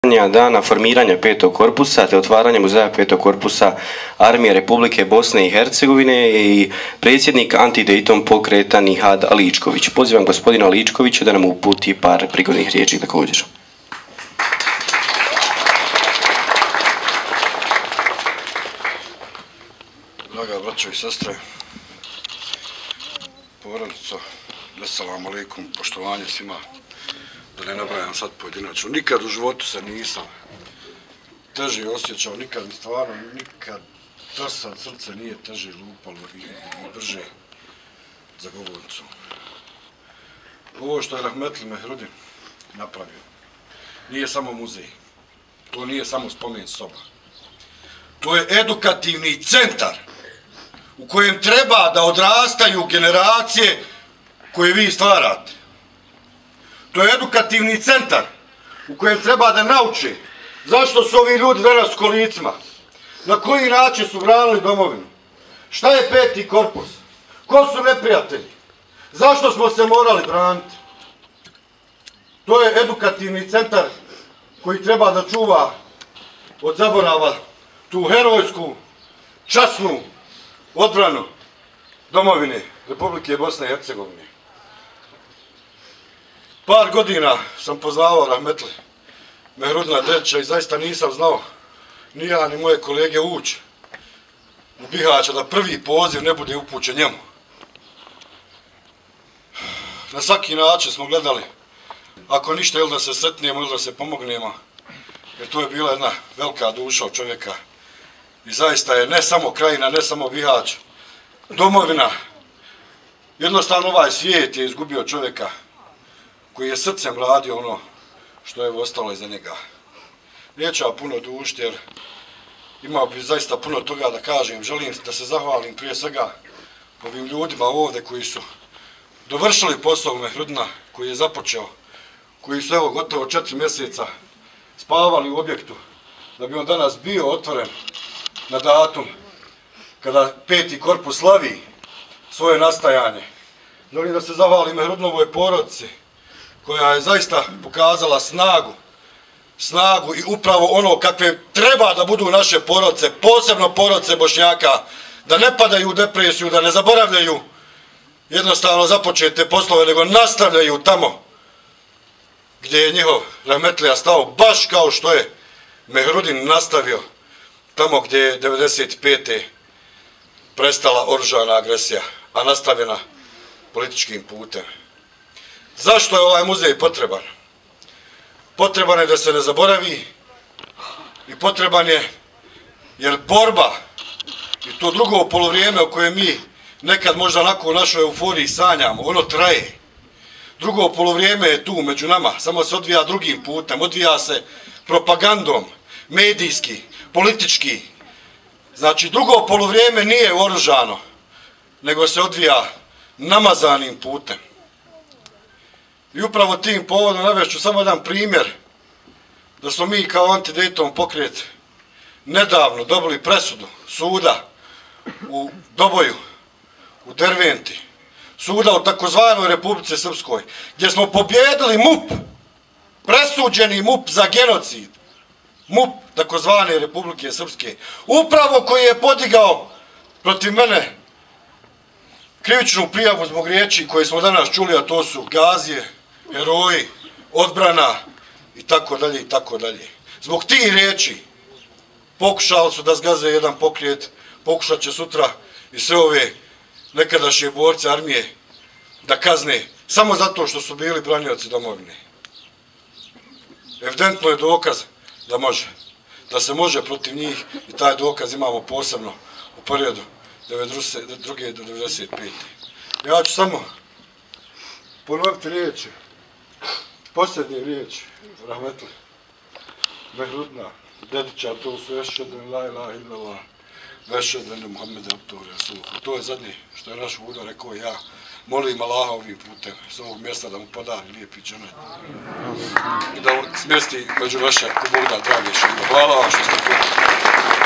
Dana formiranja Petog korpusa te otvaranja muzeja Petog korpusa Armije Republike Bosne i Hercegovine je i predsjednik Anti-Dayton pokreta Nihad Aličković. Pozivam gospodina Aličkovića da nam uputi par prigodnih riječi također. Draga braćo i sestre, porodico, assalamu alaikum, poštovanje svima, da ne nabrajam sad pojedinačno. Nikad u životu se nisam teže osjećao, nikad sad srce nije teže lupalo i brže za govornicu. Ovo što je Rahmetli Mehrudin napravio nije samo muzej, to nije samo spomen soba. To je edukativni centar u kojem treba da odrastaju generacije koje vi stvarate. To je edukativni centar u kojem treba da nauče zašto su ovi ljudi danas u kolicima, na koji način su branili domovinu, šta je Peti korpus, ko su neprijatelji, zašto smo se morali braniti. To je edukativni centar koji treba da čuva od zaborava tu herojsku, časnu odbranu domovine Republike Bosne i Hercegovine. Par godina sam poznavao Rahmetli Mehrudina Dedića i zaista nisam znao ni ja ni moje kolege ući u Bihaća da prvi poziv ne bude upućen njemu. Na svaki način smo gledali, ako ništa, ili da se sretnemo ili da se pomognemo, jer to je bila jedna velika duša od čovjeka. I zaista je ne samo krajina, ne samo Bihać, domovina, jednostavno ovaj svijet je izgubio čovjeka koji je srcem radio ono što je ostalo iza njega. Neću ja puno dužiti jer imao bi zaista puno toga da kažem. Želim da se zahvalim prije svega ovim ljudima ovdje koji su dovršili posao Mehrudina, koji je započeo, koji su evo gotovo 4 mjeseca spavali u objektu da bi on danas bio otvoren na datum kada Peti korpus slavi svoje nastajanje. Želim da se zahvalim Mehrudinovoj porodici koja je zaista pokazala snagu i upravo ono kakve treba da budu naše porodice, posebno porodice Bošnjaka, da ne padaju u depresiju, da ne zaboravljaju jednostavno započete poslove, nego nastavljaju tamo gdje je njihov Rahmetlija stao, baš kao što je Mehrudin nastavio tamo gdje je 1995. prestala oružana agresija, a nastavljena političkim putem. Zašto je ovaj muzej potreban? Potreban je da se ne zaboravi i potreban je jer borba i to drugo polovrijeme o kojem mi nekad možda onako u našoj euforiji sanjamo, ono traje. Drugo polovrijeme je tu među nama, samo se odvija drugim putem, odvija se propagandom, medijski, politički. Znači drugo polovrijeme nije oružano, nego se odvija namazanim putem. I upravo tim povodom navešću samo jedan primjer da smo mi kao Anti-Dayton pokret nedavno dobili presudu suda u Doboju, u Derventi, suda u takozvanoj Republici Srpskoj, gdje smo pobjedili MUP, presuđeni MUP za genocid, MUP takozvane Republike Srpske, upravo koji je podigao protiv mene krivičnu prijavu zbog riječi koje smo danas čuli, a to su gazije, heroji, odbrana i tako dalje i tako dalje. Zbog tih riječi pokušali su da zgaze jedan pokret, pokušat će sutra i sve ove nekadašnje borce armije da kazne samo zato što su bili branioci domovine. Evidentno je dokaz da može, da se može protiv njih i taj dokaz imamo posebno u periodu 1992. do 1995. Ja ću samo ponoviti riječi, posljednje riječi Rahmetli Mehrudina Dedića, to su ešhedu la ilaha illallah ve ešhedu enne Muhammeda abduhu wa rasuluhu. To je zadnje što je naš Buda rekao. Ja molim Allaha ovim putem s ovog mjesta da mu podari lijepi dženet i da smjesti među naše ko Bog da drage šeida. Hvala vam što ste tu.